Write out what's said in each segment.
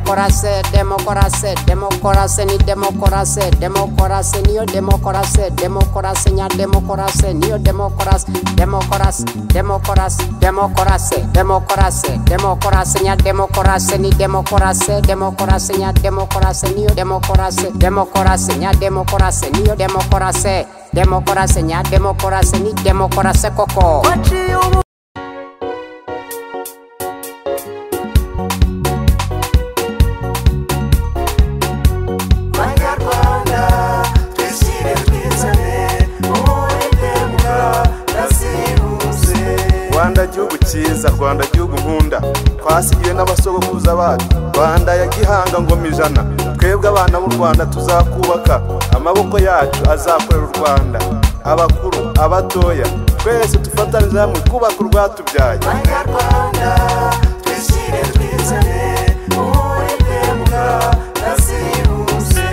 Demokarasi, demokarasi, demokarasi ni demokarasi, demokarasi niyo demokarasi, demokarasi nya demokarasi niyo demokarasi, demokarasi, demokarasi, demokarasi, demokarasi, demokarasi nya demokarasi ni demokarasi, demokarasi nya demokarasi niyo demokarasi, demokarasi nya demokarasi niyo demokarasi, demokarasi nya demokarasi ni demokarasi koko. Rwanda gihugu cyiza, Rwanda gihugu nkunda, twasigiwe n'abasogokuruza bacu. Rwanda ya gihanga ngoma ijana, twebwe abana b'u Rwanda tuzakubaka, amaboko yacu azakorera u Rwanda. Abakuru, abatoya, twese dufatanyije hamwe kubaka urwatubyaye. Banyarwanda twishyire twizane, wowe demokarasi yose.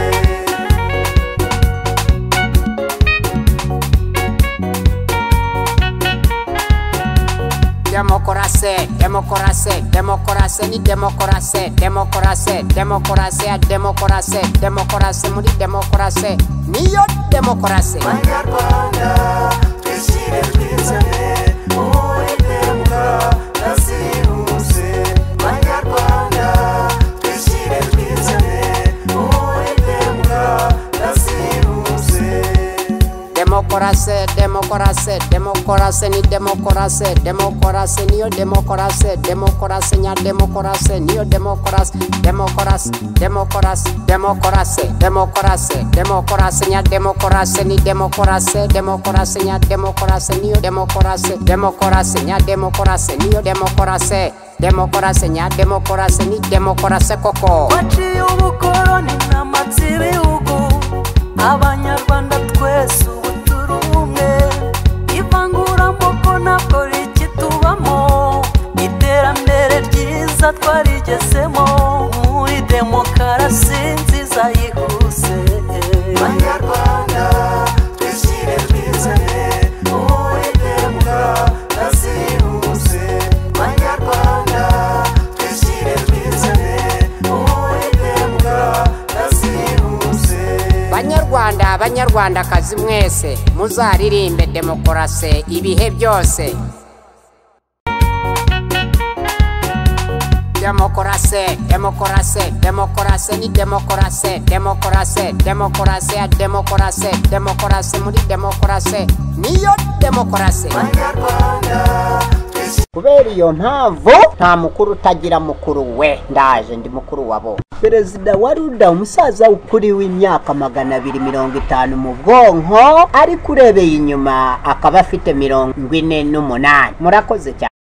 Demokarasi, demokarasi, demokarasi ni demokarasi, demokarasi, demokarasi ya demokarasi, demokarasi muri demokarasi niyo demokarasi. Banyarwanda twishyire twizane, wowe demokarasi yose. Banyarwanda twishyire twizane, wowe demokarasi yose. Demokarasi, demokarasi, demokarasi ni demokarasi, demokarasi niyo demokarasi, demokarasi nya demokarasi niyo demokarasi, demokarasi, demokarasi, demokarasi, demokarasi, demokarasi nya demokarasi ni demokarasi, demokarasi nya demokarasi niyo demokarasi, demokarasi nya demokarasi niyo demokarasi, demokarasi nya demokarasi ni demokarasi koko. Waciye ubukoroni n'amatsi ibihugu, Abanyarwanda twese ubu turi umwe. Ivanguramoko ntabwo rikitubamo, iterambere ryiza twarigezemo, muri demokarasi nziza yihuse. Banyarwanda twishyire twizane, wowe demokarasi yihuse. Banyarwanda twishyire twizane, wowe demokarasi yihuse. Banyarwanda, banyarwandakazi mwese muzaririmbe demokarasi ibihe byose. Demokarasi, demokarasi, demokarasi ni demokarasi, demokarasi, demokarasi ya demokarasi, demokarasi muri demokarasi niyo demokarasi. Banyarwanda Kubera iyo mpamvu nta mukuru utagira mukuru we, ndaje ndi mukuru wabo. Perezida wa Ruda, umusaza ukuri w'imyaka 250 mu bwonko, ari kurebeye inyuma akaba afite 48. Murakoze cyane.